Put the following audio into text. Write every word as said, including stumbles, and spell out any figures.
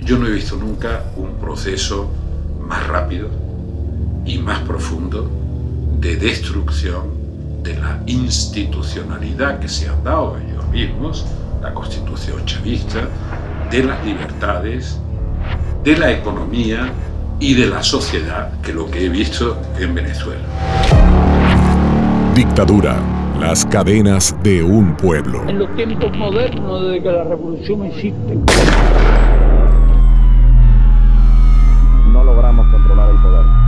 Yo no he visto nunca un proceso más rápido y más profundo de destrucción de la institucionalidad que se han dado ellos mismos, la Constitución chavista, de las libertades, de la economía y de la sociedad, que lo que he visto en Venezuela. Dictadura, las cadenas de un pueblo. En los tiempos modernos, desde que la revolución existe, no logramos controlar el poder.